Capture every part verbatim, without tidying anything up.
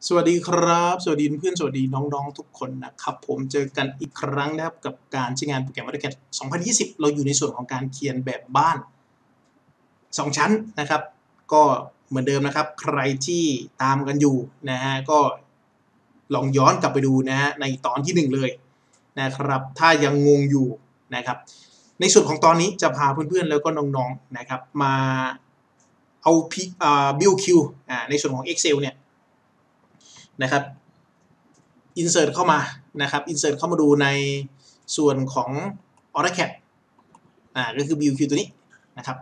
สวัสดีครับสวัสดีเพื่อนสวัสดีน้องๆทุกคนนะครับผมเจอกันอีกครั้งนะครับกับการใช้งานโปรแกรม AutoCAD สองพันยี่สิบเราอยู่ในส่วนของการเขียนแบบบ้านสองชั้นนะครับก็เหมือนเดิมนะครับใครที่ตามกันอยู่นะฮะก็ลองย้อนกลับไปดูนะฮะในตอนที่หนึ่งเลยนะครับถ้ายังงงอยู่นะครับในส่วนของตอนนี้จะพาเพื่อนๆแล้วก็น้องๆนะครับมาเอา บิล คิว ในส่วนของ Excel เนี่ยนะครับ insert เข้ามานะครับ insert เข้ามาดูในส่วนของ AutoCAD อ่าก็คือ บิล คิว ตัวนี้นะครับ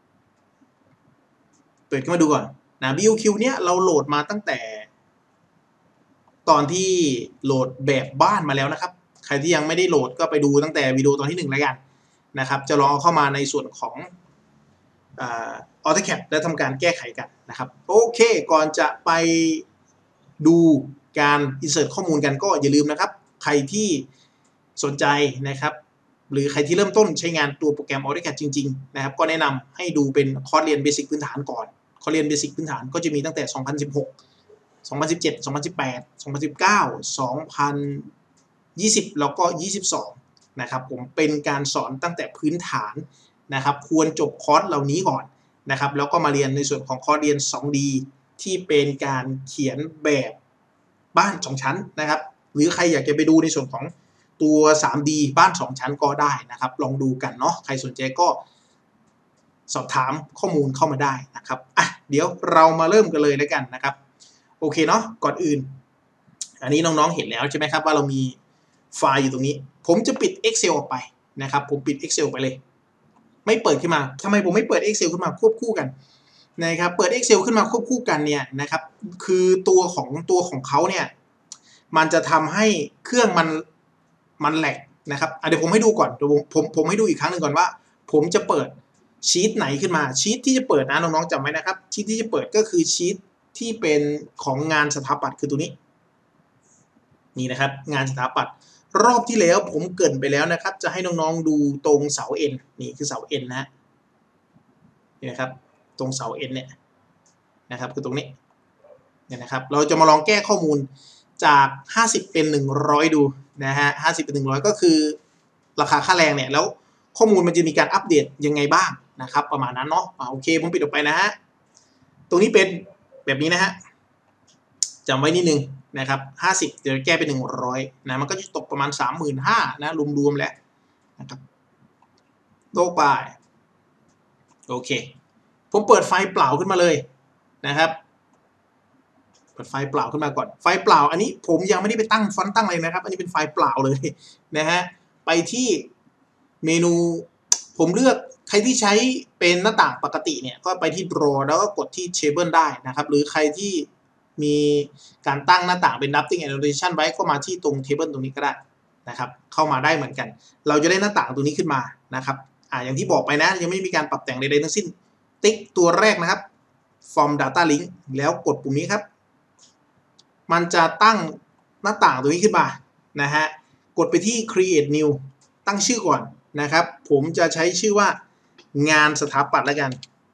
เปิดขึ้นมาดูก่อนนะ บิล คิว เนี้ยเราโหลดมาตั้งแต่ตอนที่โหลดแบบบ้านมาแล้วนะครับใครที่ยังไม่ได้โหลดก็ไปดูตั้งแต่วิดีโอตอนที่หนึ่งแล้วกันนะครับจะลองเอาเข้ามาในส่วนของอ่า AutoCAD และทำการแก้ไขกันนะครับโอเคก่อนจะไปดูการ insert ข้อมูลกันก็อย่าลืมนะครับใครที่สนใจนะครับหรือใครที่เริ่มต้นใช้งานตัวโปรแกรม AutoCAD จริงๆนะครับก็แนะนำให้ดูเป็นคอร์สเรียนเบสิกพื้นฐานก่อนคอร์สเรียนเบสิกพื้นฐานก็จะมีตั้งแต่สองพันสิบหก สองพันสิบเจ็ด สองพันสิบแปด สองพันสิบเก้า สองพันยี่สิบแล้วก็ยี่สิบสองนะครับผมเป็นการสอนตั้งแต่พื้นฐานนะครับควรจบคอร์สเหล่านี้ก่อนนะครับแล้วก็มาเรียนในส่วนของคอร์สเรียน สองดี ที่เป็นการเขียนแบบบ้านสองชั้นนะครับหรือใครอยากจะไปดูในส่วนของตัว สามดี บ้านสองชั้นก็ได้นะครับลองดูกันเนาะใครสนใจก็สอบถามข้อมูลเข้ามาได้นะครับอ่ะเดี๋ยวเรามาเริ่มกันเลยแล้วกันนะครับโอเคเนาะก่อนอื่นอันนี้น้องๆเห็นแล้วใช่ไหมครับว่าเรามีไฟล์อยู่ตรงนี้ผมจะปิด Excel ออกไปนะครับผมปิด Excel ไปเลยไม่เปิดขึ้นมาทำไมผมไม่เปิด Excel ขึ้นมาควบคู่กันนะครับเปิด Excel ขึ้นมาควบคู่กันเนี่ยนะครับคือตัวของตัวของเขาเนี่ยมันจะทำให้เครื่องมันมันแหลกนะครับเดี๋ยวผมให้ดูก่อนเดี๋ยวผมผมผมให้ดูอีกครั้งหนึ่งก่อนว่าผมจะเปิดชีตไหนขึ้นมาชีตที่จะเปิดนะน้องๆจำไว้นะครับชีตที่จะเปิดก็คือชีตที่เป็นของงานสถาปัตย์คือตัวนี้นี่นะครับงานสถาปัตย์รอบที่แล้วผมเกริ่นไปแล้วนะครับจะให้น้องๆดูตรงเสาเอ็นนี่คือเสาเอ็นนะนี่นะครับตรงเสาเอ็นเนี่ยนะครับคือตรงนี้เนี่ยนะครับเราจะมาลองแก้ข้อมูลจากห้าสิบเป็นหนึ่งร้อยดูนะฮะห้าสิบเป็นหนึ่งร้อยก็คือราคาค่าแรงเนี่ยแล้วข้อมูลมันจะมีการอัปเดตยังไงบ้างนะครับประมาณนั้นเนาะโอเคผมปิดออกไปนะฮะตรงนี้เป็นแบบนี้นะฮะจำไว้นิดนึงนะครับห้าสิบเดี๋ยวแก้เป็นหนึ่งร้อยนะมันก็จะตกประมาณ สามหมื่นห้าพัน นะรวมๆแล้วนะครับโลกไปโอเคผมเปิดไฟล์เปล่าขึ้นมาเลยนะครับเปิดไฟล์เปล่าขึ้นมาก่อนไฟล์เปล่าอันนี้ผมยังไม่ได้ไปตั้งฟอนต์ตั้งอะไรนะครับอันนี้เป็นไฟล์เปล่าเลยนะฮะไปที่เมนูผมเลือกใครที่ใช้เป็นหน้าต่างปกติเนี่ยก็ไปที่ draw แล้วก็กดที่ table ได้นะครับหรือใครที่มีการตั้งหน้าต่างเป็น drafting annotation ไว้ก็มาที่ตรง table ตรงนี้ก็ได้นะครับเข้ามาได้เหมือนกันเราจะได้หน้าต่างตรงนี้ขึ้นมานะครับอ่าอย่างที่บอกไปนะยังไม่มีการปรับแต่งใดๆทั้งสิ้นติ๊กตัวแรกนะครับ from data link แล้วกดปุ่มนี้ครับมันจะตั้งหน้าต่างตัวนี้ขึ้นมานะฮะกดไปที่ create new ตั้งชื่อก่อนนะครับผมจะใช้ชื่อว่างานสถาปัตย์แล้วกัน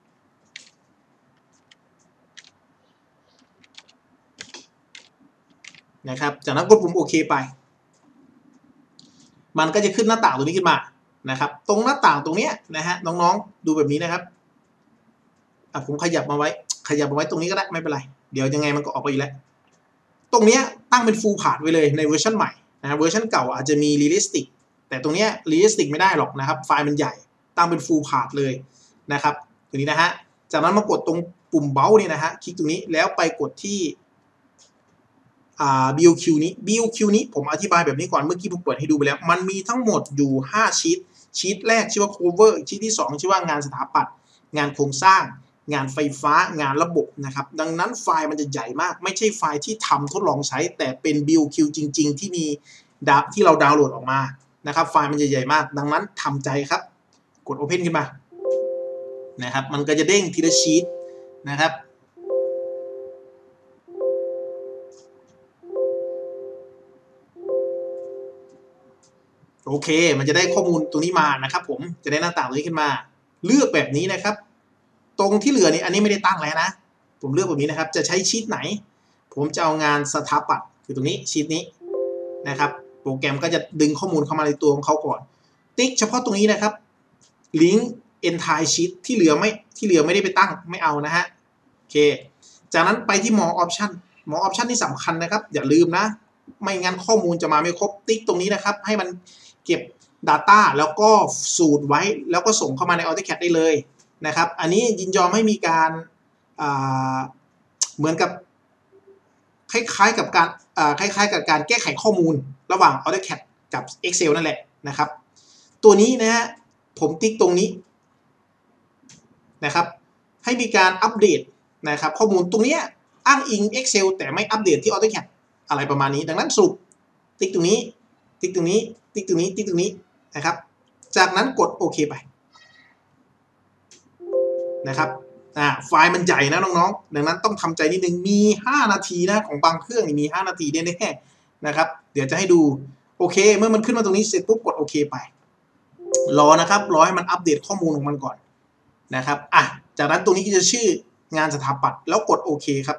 นะครับจากนั้นกดปุ่มโอเคไปมันก็จะขึ้นหน้าต่างตัวนี้ขึ้นมานะครับตรงหน้าต่างตรงนี้นะฮะน้องๆดูแบบนี้นะครับอ่ะผมขยับมาไว้ขยับมาไว้ตรงนี้ก็ได้ไม่เป็นไรเดี๋ยวยังไงมันก็ออกไปอีกแล้วตรงนี้ตั้งเป็น full part ไว้เลยในเวอร์ชันใหม่นะเวอร์ชันเก่าอาจจะมี realistic แต่ตรงนี้ realistic ไม่ได้หรอกนะครับไฟล์มันใหญ่ตั้งเป็น full part เลยนะครับตรงนี้นะฮะจากนั้นมากดตรงปุ่มเบลนี่นะฮะคลิกตรงนี้แล้วไปกดที่อ่า บิล คิว นี้ บิล คิว นี้ผมอธิบายแบบนี้ก่อนเมื่อกี้ผมเปิดให้ดูไปแล้วมันมีทั้งหมดอยู่ห้าชีทชีทแรกชื่อว่า cover ชีทที่สองชื่อว่างานสถาปัตย์งานโครงสร้างงานไฟฟ้างานระบบนะครับดังนั้นไฟล์มันจะใหญ่มากไม่ใช่ไฟล์ที่ทำทดลองใช้แต่เป็น บิล คิว จริงๆที่มีดับที่เราดาวน์โหลดออกมานะครับไฟล์มันจะใหญ่มากดังนั้นทำใจครับกด Open ขึ้นมานะครับมันก็จะเด้งทีละชีทนะครับโอเคมันจะได้ข้อมูลตรงนี้มานะครับผมจะได้หน้าต่างตรงนี้ขึ้นมาเลือกแบบนี้นะครับตรงที่เหลือนี่อันนี้ไม่ได้ตั้งแล้วนะผมเลือกแบบนี้นะครับจะใช้ชีทไหนผมจะเอางานสถาปัตย์คือตรงนี้ชีทนี้นะครับโปรแกรมก็จะดึงข้อมูลเข้ามาในตัวของเขาก่อนติ๊กเฉพาะตรงนี้นะครับลิงก์ entire sheet ที่เหลือไม่ที่เหลือไม่ได้ไปตั้งไม่เอานะฮะโอเคจากนั้นไปที่ more option more option ที่สำคัญนะครับอย่าลืมนะไม่งั้นข้อมูลจะมาไม่ครบติ๊กตรงนี้นะครับให้มันเก็บ Data แล้วก็สูตรไว้แล้วก็ส่งเข้ามาใน AutoCAD ได้เลยนะครับอันนี้ยินยอมให้มีการเหมือนกับคล้ายๆกับการคล้ายๆกับการแก้ไขข้อมูลระหว่าง AutoCAD กับ Excel นั่นแหละนะครับตัวนี้นะฮะผมติ๊กตรงนี้นะครับให้มีการอัปเดตนะครับข้อมูลตรงนี้อ้างอิง Excel แต่ไม่อัปเดตที่ AutoCAD อะไรประมาณนี้ดังนั้นสรุปติ๊กตรงนี้ติ๊กตรงนี้ติ๊กตรงนี้ติ๊กตรงนี้นะครับจากนั้นกดโอเคไปนะครับอ่าไฟล์มันใหญ่นะน้องๆดังนั้นต้องทำใจนิดนึงมีห้านาทีนะของบางเครื่องมีห้านาทีแน่ๆนะครับเดี๋ยวจะให้ดูโอเคเมื่อมันขึ้นมาตรงนี้เสร็จปุ๊บกดโอเคไปรอนะครับรอให้มันอัปเดตข้อมูลของมันก่อนนะครับอ่ะจากนั้นตรงนี้ก็จะชื่องานสถาปัตย์แล้วกดโอเคครับ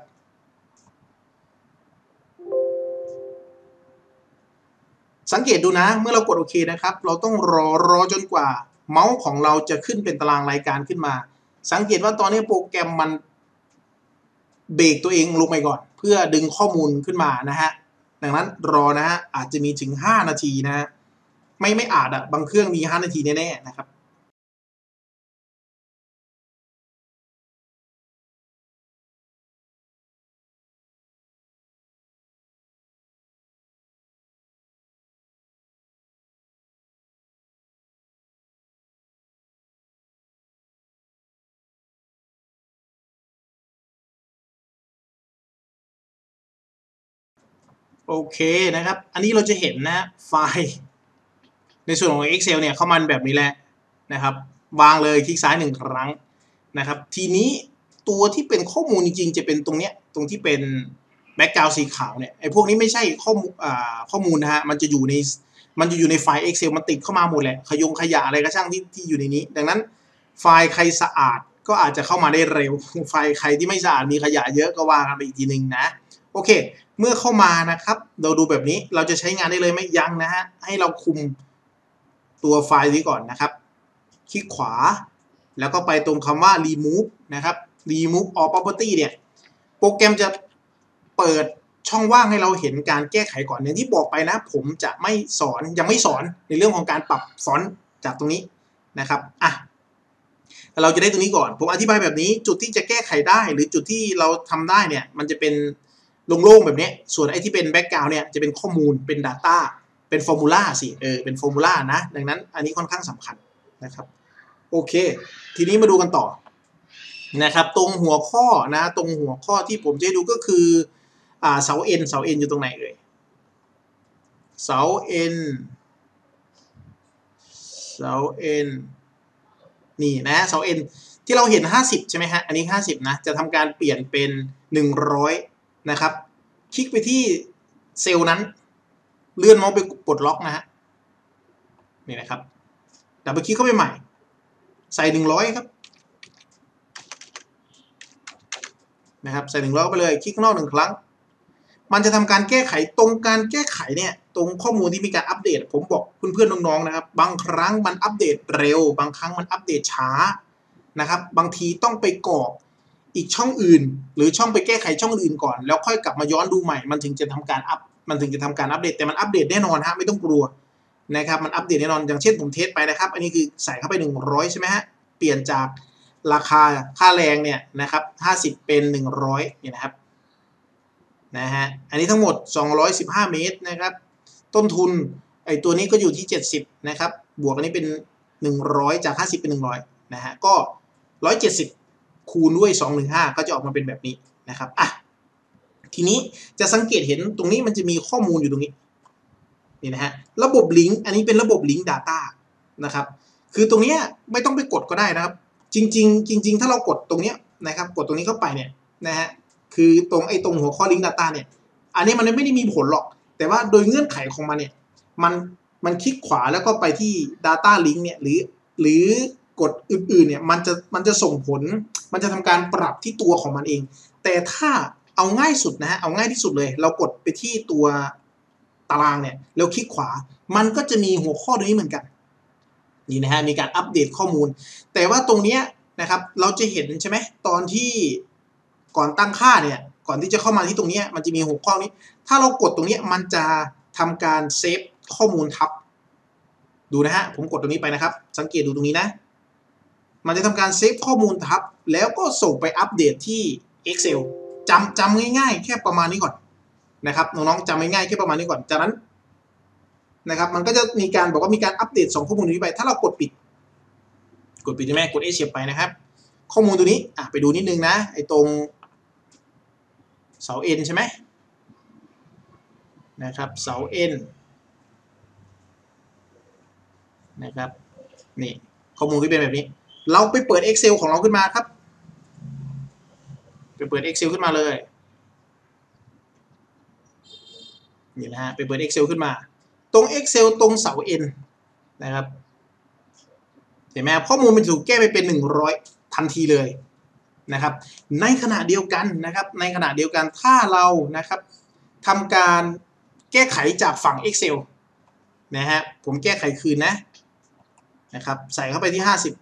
สังเกตดูนะเมื่อเรากดโอเคนะครับเราต้องรอรอจนกว่าเมาส์ของเราจะขึ้นเป็นตารางรายการขึ้นมาสังเกตว่าตอนนี้โปรแกรมมันเบรกตัวเองลงไปก่อนเพื่อดึงข้อมูลขึ้นมานะฮะดังนั้นรอนะฮะอาจจะมีถึงห้านาทีนะฮะไม่ไม่อาจอะบางเครื่องมีห้านาทีแน่ๆนะครับโอเคนะครับอันนี้เราจะเห็นนะไฟล์ในส่วนของ Excel เนี่ยเขามันแบบนี้แหละนะครับวางเลยคลิกซ้ายหนึ่งครั้งนะครับทีนี้ตัวที่เป็นข้อมูลจริงๆจะเป็นตรงเนี้ยตรงที่เป็นแบ็กกราวด์สีขาวเนี่ยไอ้พวกนี้ไม่ใช่ข้อมูลอ่าข้อมูลนะฮะมันจะอยู่ในมันจะอยู่ในไฟล์ Excel มันติดเข้ามาหมดแหละขยงขยะอะไรก็ช่างที่ที่อยู่ในนี้ดังนั้นไฟล์ใครสะอาดก็อาจจะเข้ามาได้เร็วไฟล์ใครที่ไม่สะอาดมีขยะเยอะก็ว่ากันไปอีกทีนึงนะโอเคเมื่อเข้ามานะครับเราดูแบบนี้เราจะใช้งานได้เลยไหมยังนะฮะให้เราคุมตัวไฟล์นี้ก่อนนะครับคลิกขวาแล้วก็ไปตรงคำว่า remove นะครับ remove all property เนี่ยโปรแกรมจะเปิดช่องว่างให้เราเห็นการแก้ไขก่อนอย่างที่บอกไปนะผมจะไม่สอนยังไม่สอนในเรื่องของการปรับฟอนต์จากตรงนี้นะครับอ่ะเราจะได้ตรงนี้ก่อนผมอธิบายแบบนี้จุดที่จะแก้ไขได้หรือจุดที่เราทำได้เนี่ยมันจะเป็นโล่งๆแบบนี้ส่วนไอ้ที่เป็นแบ็กกราวด์เนี่ยจะเป็นข้อมูลเป็น Data เป็นฟอร์มูลาสิเออเป็นฟอร์มูลานะดังนั้นอันนี้ค่อนข้างสำคัญนะครับโอเคทีนี้มาดูกันต่อนะครับตรงหัวข้อนะตรงหัวข้อที่ผมจะให้ดูก็คืออ่าเสาเอ็นเสาเอ็นอยู่ตรงไหนเอ่ยเสาเอ็นเสาเอ็นนี่นะเสาเอ็นที่เราเห็นห้าสิบใช่ไหมฮะอันนี้ห้าสิบนะจะทำการเปลี่ยนเป็นหนึ่งร้อยนะครับคลิกไปที่เซลล์นั้นเลื่อนเมาส์ไปปลดล็อกนะฮะนี่นะครับดับเบิลคลิกเข้าไปใหม่ใส่หนึ่งร้อยครับนะครับใส่หนึ่งร้อยไปเลยคลิกนอกหนึ่งครั้งมันจะทำการแก้ไขตรงการแก้ไขเนี่ยตรงข้อมูลที่มีการอัปเดตผมบอกเพื่อนๆน้องๆนะครับบางครั้งมันอัปเดตเร็วบางครั้งมันอัปเดตช้านะครับบางทีต้องไปกรอกอีกช่องอื่นหรือช่องไปแก้ไขช่องอื่นก่อนแล้วค่อยกลับมาย้อนดูใหม่มันถึงจะทำการอัพมันถึงจะทำการอัปเดตแต่มันอัปเดตแน่นอนฮะไม่ต้องกลัวนะครับมันอัปเดตแน่นอนอย่างเช่นผมเทสไปนะครับอันนี้คือใส่เข้าไปหนึ่งร้อยใช่ไหมฮะเปลี่ยนจากราคาค่าแรงเนี่ยนะครับห้าสิบเป็นหนึ่งร้อยเนี่ยนะครับนะฮะอันนี้ทั้งหมดสองร้อยสิบห้าเมตรนะครับต้นทุนไอ้ตัวนี้ก็อยู่ที่เจ็ดสิบนะครับบวกอันนี้เป็นหนึ่งร้อยจากห้าสิบเป็นหนึ่งร้อยนะฮะก็หนึ่งร้อยเจ็ดสิบคูณด้วยสองร้อยสิบห้าก็จะออกมาเป็นแบบนี้นะครับอ่ะทีนี้จะสังเกตเห็นตรงนี้มันจะมีข้อมูลอยู่ตรงนี้นี่นะฮะระบบลิงก์อันนี้เป็นระบบลิงก์ Data นะครับคือตรงนี้ไม่ต้องไปกดก็ได้นะครับจริงๆจริงๆถ้าเรากดตรงนี้นะครับกดตรงนี้เข้าไปเนี่ยนะฮะคือตรงไอ้ตรงหัวข้อลิงก์ Data เนี่ยอันนี้มันไม่ได้มีผลหรอกแต่ว่าโดยเงื่อนไขของมันเนี่ยมันมันคลิกขวาแล้วก็ไปที่ Data Link เนี่ยหรือหรือกดอื่นๆเนี่ยมันจะมันจะส่งผลมันจะทำการปรับที่ตัวของมันเองแต่ถ้าเอาง่ายสุดนะฮะเอาง่ายที่สุดเลยเรากดไปที่ตัวตารางเนี่ยแล้วคลิกขวามันก็จะมีหัวข้อตรงนี้เหมือนกันนี่นะฮะมีการอัปเดตข้อมูลแต่ว่าตรงเนี้ยนะครับเราจะเห็นใช่ไหมตอนที่ก่อนตั้งค่าเนี่ยก่อนที่จะเข้ามาที่ตรงนี้มันจะมีหัวข้อนี้ถ้าเรากดตรงนี้มันจะทำการเซฟข้อมูลทับดูนะฮะผมกดตรงนี้ไปนะครับสังเกตดูตรงนี้นะมันจะทำการเซฟข้อมูลทับแล้วก็ส่งไปอัปเดตที่ Excel จำจำง่ายๆแค่ประมาณนี้ก่อนนะครับน้องๆจำง่ายๆแค่ประมาณนี้ก่อนจากนั้นนะครับมันก็จะมีการบอกว่ามีการอัปเดตส่งข้อมูลนี้ไปถ้าเรากดปิดกดปิดใช่ไหมกด Escape ไปนะครับข้อมูลตัวนี้อ่ะไปดูนิดนึงนะไอ้ตรงเสา N ใช่ไหมนะครับเสา N นะครับนี่ข้อมูลที่เป็นแบบนี้เราไปเปิด Excel ของเราขึ้นมาครับไปเปิด Excel ขึ้นมาเลยนี่นะฮะไปเปิด Excel ขึ้นมาตรง Excel ตรงเสา N นะครับเห็นไหมข้อมูลมันถูกแก้ไปเป็นหนึ่งร้อยทันทีเลยนะครับในขณะเดียวกันนะครับในขณะเดียวกันถ้าเรานะครับทำการแก้ไขจากฝั่ง Excel นะฮะผมแก้ไขคืนนะนะครับใส่เข้าไปที่ห้าสิบ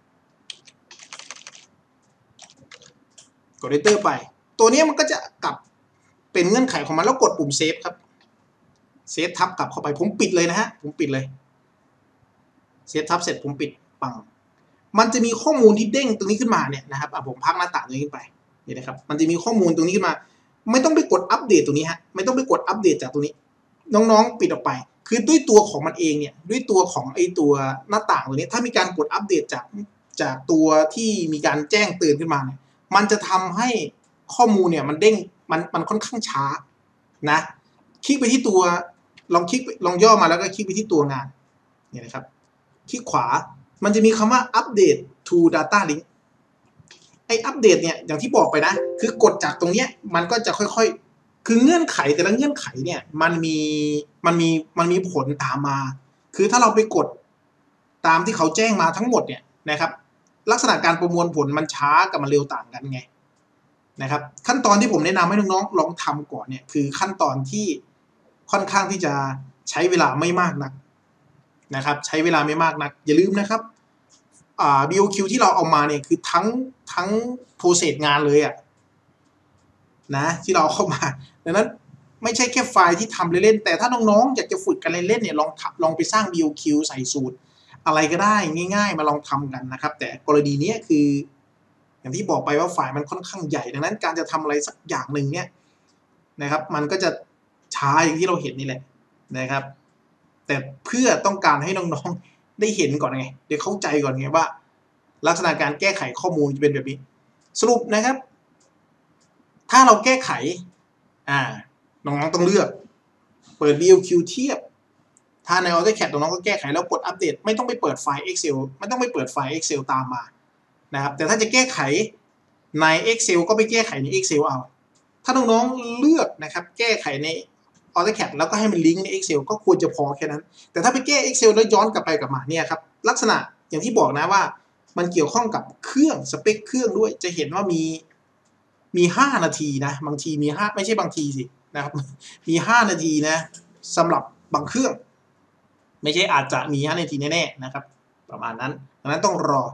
กด Enter ไปตัวนี้มันก็จะกลับเป็นเงื่อนไขของมันแล้วกดปุ่มเซฟครับเซฟทับกลับเข้าไปผมปิดเลยนะฮะผมปิดเลยเซฟทับเสร็จผมปิดปังมันจะมีข้อมูลที่เด้งตรงนี้ขึ้นมาเนี่ยนะครับอ่ะผมพักหน้าต่างตรงนี้ขึ้นไปนี่นะครับมันจะมีข้อมูลตรงนี้ขึ้นมาไม่ต้องไปกดอัปเดตตรงนี้ฮะไม่ต้องไปกดอัปเดตจากตรงนี้น้องๆปิดออกไปคือด้วยตัวของมันเองเนี่ยด้วยตัวของไอตัวหน้าต่างตรงนี้ถ้ามีการกดอัปเดตจากจากตัวที่มีการแจ้งเตือนขึ้นมาเนี่ยมันจะทำให้ข้อมูลเนี่ยมันเด้งมันมันค่อนข้างช้านะคลิกไปที่ตัวลองคลิกลองย่อมาแล้วก็คลิกไปที่ตัวงานเนี่ยนะครับคลิกขวามันจะมีคำว่าอัปเดต to data link ไออัปเดตเนี่ยอย่างที่บอกไปนะคือกดจากตรงเนี้ยมันก็จะค่อยๆคือเงื่อนไขแต่ละเงื่อนไขเนี่ยมันมีมันมีมันมีผลตามมาคือถ้าเราไปกดตามที่เขาแจ้งมาทั้งหมดเนี่ยนะครับลักษณะการประมวลผลมันช้ากับมันเร็วต่างกันไงนะครับขั้นตอนที่ผมแนะนำให้น้องๆลองทำก่อนเนี่ยคือขั้นตอนที่ค่อนข้างที่จะใช้เวลาไม่มากนักนะครับใช้เวลาไม่มากนักอย่าลืมนะครับอ่า บี โอ คิว ที่เราเอามาเนี่ยคือทั้งทั้งโปรเซสงานเลยอะนะที่เราเข้ามาดังนั้นไม่ใช่แค่ไฟล์ที่ทำเล่นๆแต่ถ้าน้องๆอยากจะฝึกกันเล่นๆเนี่ยลองลองไปสร้าง บี โอ คิว ใส่สูตรอะไรก็ได้ง่ายๆมาลองทำกันนะครับแต่กรณีนี้คืออย่างที่บอกไปว่าไฟล์มันค่อนข้างใหญ่ดังนั้นการจะทำอะไรสักอย่างหนึ่งเนี่ยนะครับมันก็จะช้าอย่างที่เราเห็นนี่แหละนะครับแต่เพื่อต้องการให้น้องๆได้เห็นก่อนไงได้เข้าใจก่อนไงว่าลักษณะการแก้ไขข้อมูลจะเป็นแบบนี้สรุปนะครับถ้าเราแก้ไขอ่าน้องๆต้องเลือกเปิด บี โอ คิว เทียบถ้าใน AutoCAD น้องๆก็แก้ไขแล้วกดอัปเดตไม่ต้องไปเปิดไฟล์ Excel ไม่ต้องไปเปิดไฟล์ Excel ตามมานะครับแต่ถ้าจะแก้ไขใน Excel ก็ไปแก้ไขใน Excel เอาถ้าน้องๆเลือกนะครับแก้ไขใน AutoCAD แล้วก็ให้มันลิงก์ใน Excel ก็ควรจะพอแค่นั้นแต่ถ้าไปแก้ Excel แล้วย้อนกลับไปกลับมาเนี่ยครับลักษณะอย่างที่บอกนะว่ามันเกี่ยวข้องกับเครื่องสเปคเครื่องด้วยจะเห็นว่ามีมีห้านาทีนะบางทีมีห้าไม่ใช่บางทีสินะครับมีห้านาทีนะสำหรับบางเครื่องไม่ใช่อาจจะมีห้านาทีแน่ๆนะครับประมาณนั้นดังนั้นต้องรอ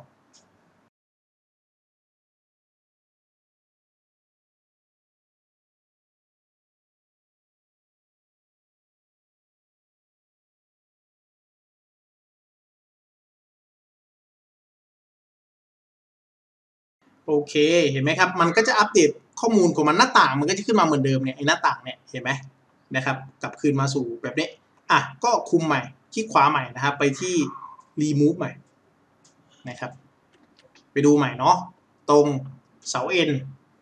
โอเคเห็นไหมครับมันก็จะอัปเดตข้อมูลของมันหน้าต่างมันก็จะขึ้นมาเหมือนเดิมเนี่ยไอ้หน้าต่างเนี่ยเห็นไหมนะครับกลับคืนมาสู่แบบนี้อ่ะก็คุมใหม่คลิกขวาใหม่นะครับไปที่ remove ใหม่นะครับไปดูใหม่เนาะตรงเสา N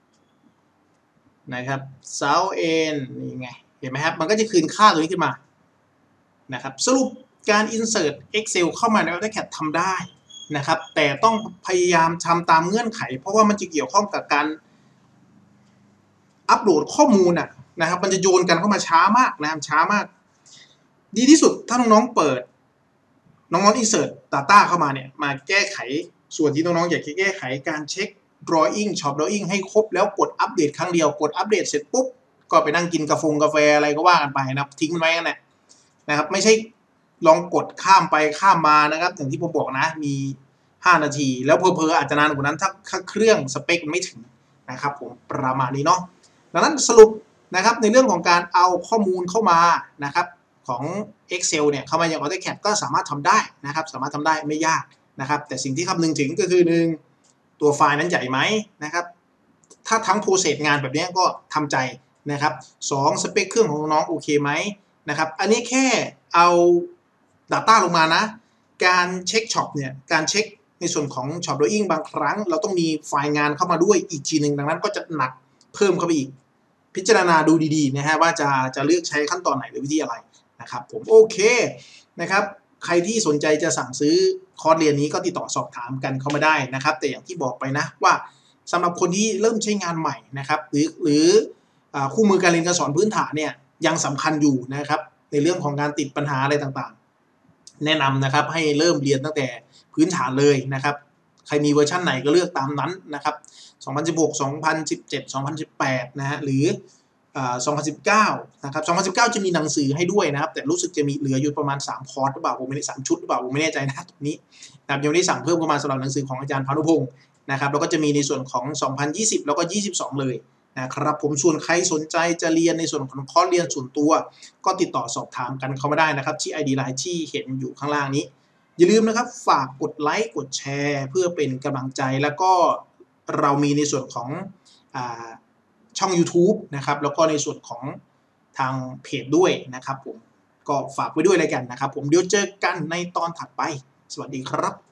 นะครับเสา N นี่ไงเห็นไหมครับมันก็จะคืนค่าตัวนี้ขึ้นมานะครับสรุปการ insert Excel เข้ามาใน AutoCAD ทำได้นะครับแต่ต้องพยายามทำตามเงื่อนไขเพราะว่ามันจะเกี่ยวข้องกับการอัปโหลดข้อมูลน่ะนะครับมันจะโยนกันเข้ามาช้ามากนะช้ามากดีที่สุดถ้าน้องๆเปิดน้องๆ insert data เข้ามาเนี่ยมาแก้ไขส่วนที่น้องๆอยากจะแก้ไขการเช็ค drawing shop drawing ให้ครบแล้วกดอัปเดตครั้งเดียวกดอัปเดตเสร็จปุ๊บก็ไปนั่งกินกาแฟกาแฟอะไรก็ว่ากันไปนะครับทิ้งมันไว้กันแหละนะครับไม่ใช่ลองกดข้ามไปข้ามมานะครับอย่างที่ผมบอกนะมีห้านาทีแล้วเพอๆอาจจะนานกว่านั้นถ้าเครื่องสเปคมันไม่ถึงนะครับผมประมาณนี้เนาะดังนั้นสรุปนะครับในเรื่องของการเอาข้อมูลเข้ามานะครับของ Excel เนี่ยเข้ามาอย่าง AutoCAD ก็สามารถทำได้นะครับสามารถทำได้ไม่ยากนะครับแต่สิ่งที่คำนึงถึงก็คือหนึ่งตัวไฟล์นั้นใหญ่ไหมนะครับถ้าทั้งโปรเซสงานแบบนี้ก็ทำใจนะครับสองสเปคเครื่องของน้องโอเคไหมนะครับอันนี้แค่เอา Data ลงมานะการเช็คช็อปเนี่ยการเช็คในส่วนของ Shop Drawing บางครั้งเราต้องมีไฟล์งานเข้ามาด้วยอีกทีหนึ่งดังนั้นก็จะหนักเพิ่มเข้าไปอีกพิจารณาดูดีๆนะฮะว่าจะจะเลือกใช้ขั้นตอนไหนหรือวิธีอะไรนะครับผมโอเคนะครับใครที่สนใจจะสั่งซื้อคอร์สเรียนนี้ก็ติดต่อสอบถามกันเข้ามาได้นะครับแต่อย่างที่บอกไปนะว่าสำหรับคนที่เริ่มใช้งานใหม่นะครับหรือหรือคู่มือการเรียนการสอนพื้นฐานเนี่ยยังสำคัญอยู่นะครับในเรื่องของการติดปัญหาอะไรต่างๆแนะนำนะครับให้เริ่มเรียนตั้งแต่พื้นฐานเลยนะครับใครมีเวอร์ชันไหนก็เลือกตามนั้นนะครับสองพันสิบหก สองพันสิบเจ็ด สองพันสิบแปดนะฮะหรือสองพันสิบเก้านะครับสองพันสิบเก้าจะมีหนังสือให้ด้วยนะครับแต่รู้สึกจะมีเหลืออยู่ประมาณสามคอร์สหรือเปล่าผมไม่ได้สามชุดหรือเปล่าผมไม่แน่ใจนะตรงนี้นะครับยังไม่ได้สั่งเพิ่มเข้ามาสำหรับหนังสือของอาจารย์พานุพงศ์นะครับแล้วก็จะมีในส่วนของสองพันยี่สิบแล้วก็ยี่สิบสองเลยนะครับผมส่วนใครสนใจจะเรียนในส่วนของคอร์สเรียนส่วนตัวก็ติดต่อสอบถามกันเข้ามาได้นะครับที่ ไอ ดี ไลน์ ที่เห็นอยู่ข้างล่างนี้อย่าลืมนะครับฝากกดไลค์กดแชร์เพื่อเป็นกำลังใจแล้วก็เรามีในส่วนของอ่าช่อง YouTube นะครับแล้วก็ในส่วนของทางเพจด้วยนะครับผมก็ฝากไว้ด้วยเลยกันนะครับผมเดี๋ยวเจอกันในตอนถัดไปสวัสดีครับ